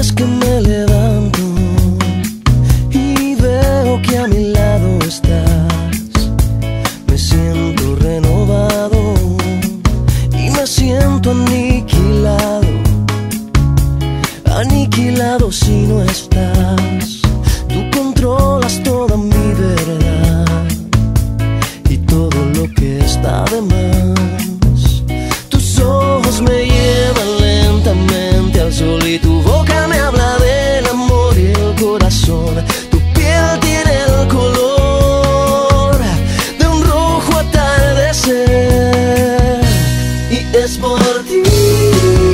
días que me levanto y veo que a mi lado estás, me siento renovado y me siento aniquilado, aniquilado si no estás. Tú controlas toda mi verdad y todo lo que está de más. Tus ojos me llevan lentamente al sol y tu boca me habla del amor y el corazón. Tu piel tiene el color de un rojo atardecer y es por ti